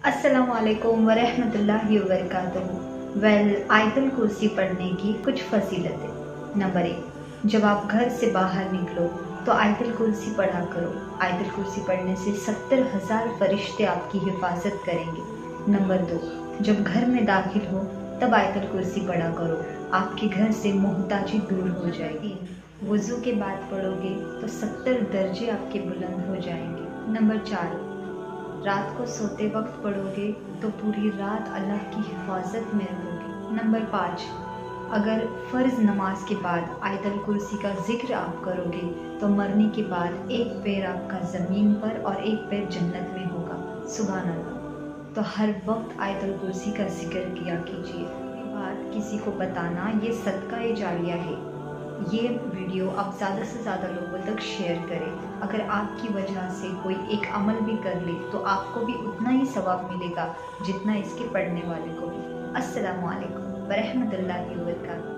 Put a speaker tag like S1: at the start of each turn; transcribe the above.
S1: अस्सलामुअलैकुम वरहमतुल्लाहि वबरकातुहू। आयतुल कुर्सी पढ़ने की कुछ फजीलतें। नंबर 1, जब आप घर से बाहर निकलो तो आयतुल कुर्सी पढ़ा करो। आयतुल कुर्सी पढ़ने से 70,000 फरिश्ते आपकी हिफाजत करेंगे। नंबर 2, जब घर में दाखिल हो तब आयतुल कुर्सी पढ़ा करो, आपके घर से मोहताजी दूर हो जाएगी। वज़ू के बाद पढ़ोगे तो 70 दर्जे आपके बुलंद हो जाएंगे। नंबर 4, रात को सोते वक्त पढ़ोगे तो पूरी रात अल्लाह की हिफाजत में रहोगे। नंबर 5, अगर फ़र्ज़ नमाज के बाद आयतुल कुर्सी का जिक्र आप करोगे तो मरने के बाद एक पैर आपका ज़मीन पर और एक पैर जन्नत में होगा। सुभान अल्लाह। तो हर वक्त आयतुल कुर्सी का जिक्र किया कीजिए। ये बात किसी को बताना ये सदका जारिया है। ये वीडियो आप ज़्यादा से ज़्यादा लोगों तक शेयर करें। अगर आपकी वजह से कोई एक अमल भी कर ले तो आपको भी उतना ही सवाब मिलेगा जितना इसके पढ़ने वाले को भी। अस्सलामु अलैकुम वरहमतुल्लाहि वबरकातुहू।